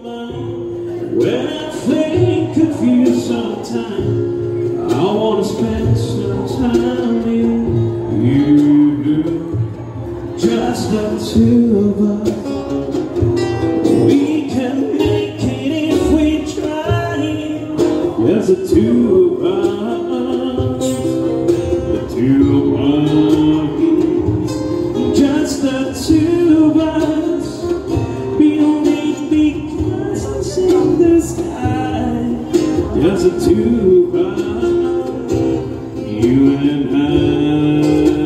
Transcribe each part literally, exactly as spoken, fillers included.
mind. When I think of you sometime, I wanna spend some time with you. Just the two of us. We can make it if we try. Yes, the two of us. The two of us. Just the two of us. We only because I see the sky. Just the two of us. You and I.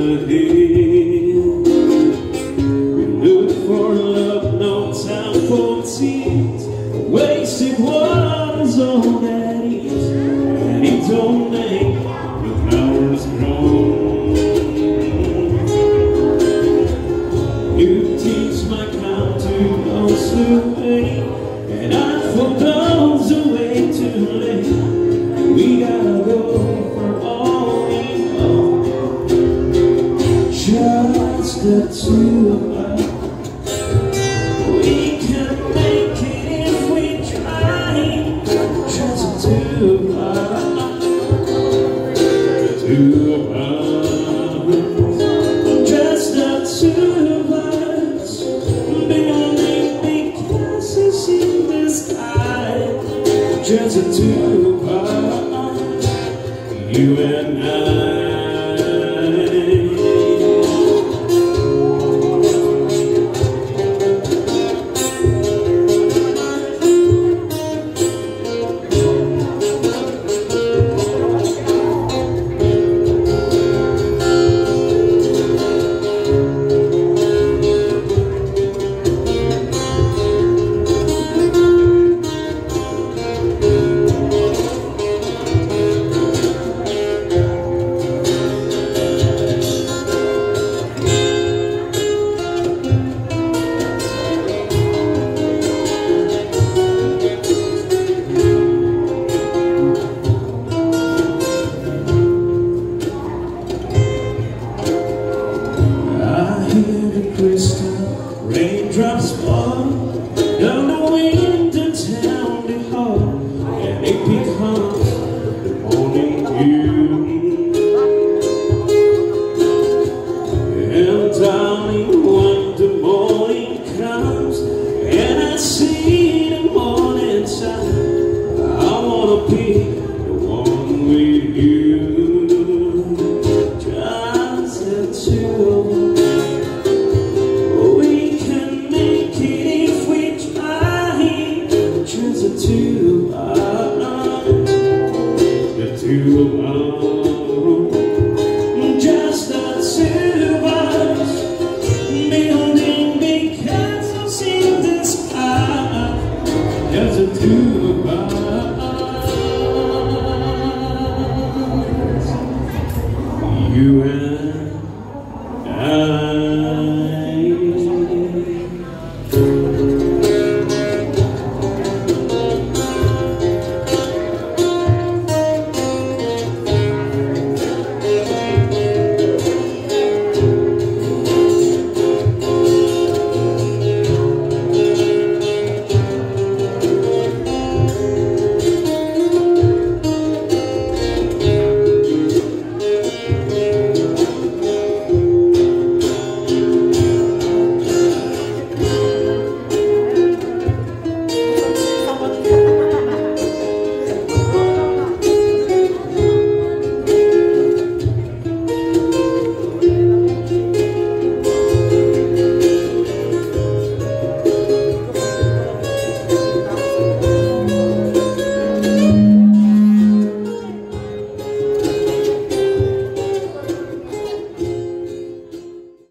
Wasted was all that is, and it don't make the flowers grow. You teach my kind to those who wait, and I for those who wait too late. We gotta go for all we know. Just the two of us. Two of us, just the two of us, only because it's in the sky. Just the two of us, you and I. Raindrops fall down the window town they hall, and it becomes the morning dew. And darling, when the morning comes and I see the morning sun, I wanna be the one with you. Just the two of us. The two of us, the two of us, just the two of us, building because I've seen the sky. There's the two of us.